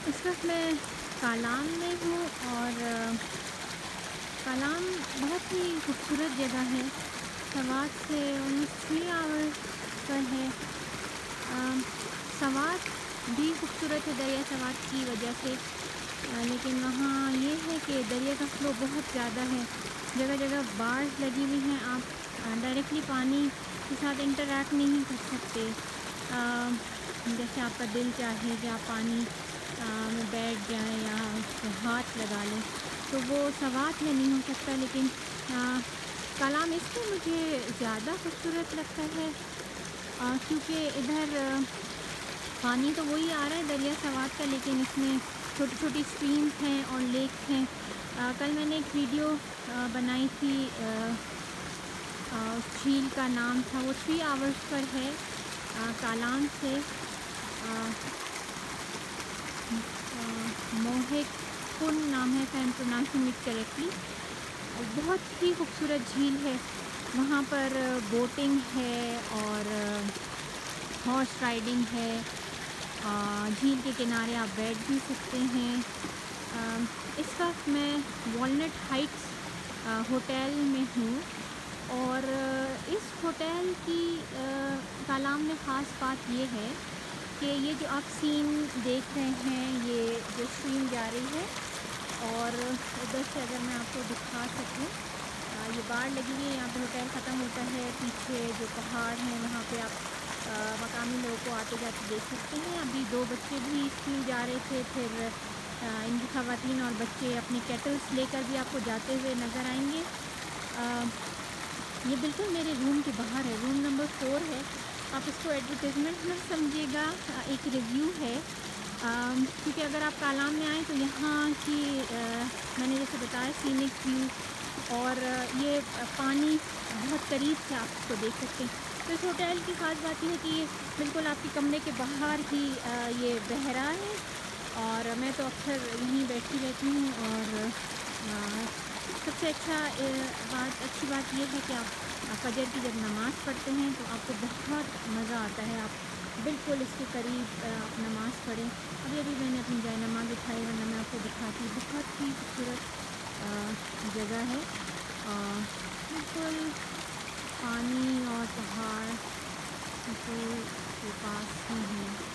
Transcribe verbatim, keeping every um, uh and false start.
اس وقت میں کالام میں ہوں اور کالام بہت ہی خوبصورت جگہ ہے، سوات سے انیس تھری آور پر ہے۔ سوات بھی خوبصورت ہے دریا سوات کی وجہ سے، لیکن وہاں یہ ہے کہ دریا کا فلو بہت زیادہ ہے، جگہ جگہ بارز لگی ہوئی ہیں، آپ ڈائریکٹلی پانی کے ساتھ انٹریکٹ نہیں کر سکتے۔ جیسے آپ کا دل چاہے کہ آپ پانی میں بیٹھ جائیں یا اس پہ ہاتھ لگا لیں تو وہ سوات میں نہیں ہو سکتا، لیکن کالام اس لیے مجھے زیادہ خوبصورت لگتا ہے کیونکہ ادھر پانی تو وہی آ رہا ہے دریا سوات کا، لیکن اس میں چھوٹی چھوٹی اسٹریمز ہیں اور لیکس ہیں۔ کل میں نے ایک ویڈیو بنائی تھی، اس جھیل کا نام تھا، وہ تھری آورس پر ہے کالام سے، موہک کن نام ہے، ایم پروناؤنسنگ اٹ کریکٹلی۔ بہت ہی خوبصورت جھیل ہے، وہاں پر بوٹنگ ہے اور ہارس رائڈنگ ہے، جھیل کے کنارے آپ بیٹھ بھی سکتے ہیں۔ اس وقت میں والنٹ ہائٹس ہوٹل میں ہوں اور اس ہوٹل کی کالام میں خاص بات یہ ہے کہ یہ جو آپ سین دیکھ رہے ہیں، یہ جو اسٹریم جا رہی ہے اور ادھر سے اگر میں آپ کو دکھا سکوں، یہ باڑ لگی ہوئی ہے، یہاں پہ ہوٹل ختم ہوتا ہے، پیچھے جو پہاڑ ہیں وہاں پہ آپ مقامی لوگوں کو آتے جاتے دیکھ سکتے ہیں۔ ابھی دو بچے بھی اسکول جا رہے تھے، پھر ان کی خواتین اور بچے اپنے کیٹلس لے کر بھی آپ کو جاتے ہوئے نظر آئیں گے۔ یہ بالکل میرے روم کے باہر ہے، روم نمبر فور ہے، آپ اس کو ایڈورٹیزمنٹ نہ سمجھیے گا، ایک ریویو ہے، کیونکہ اگر آپ کالام میں آئیں تو یہاں کی میں نے جیسے بتایا سینک ویو اور یہ پانی بہت قریب سے آپ اس کو دیکھ سکتے ہیں۔ تو اس ہوٹل کی خاص بات یہ ہے کہ یہ بالکل آپ کے کمرے کے باہر ہی یہ بہہ رہا ہے اور میں تو اکثر یہیں بیٹھی رہتی ہوں، اور سب سے اچھا بات اچھی بات یہ ہے کہ آپ فجر کی جب نماز پڑھتے ہیں تو آپ کو بہت مزہ آتا ہے، آپ بالکل اس کے قریب آپ نماز پڑھیں۔ ابھی ابھی میں نے اپنی جائے نماز اٹھائی، ورنہ میں آپ کو دکھاتی، بہت ہی خوبصورت جگہ ہے، بالکل پانی اور پہاڑ بالکل کے پاس ہی ہیں۔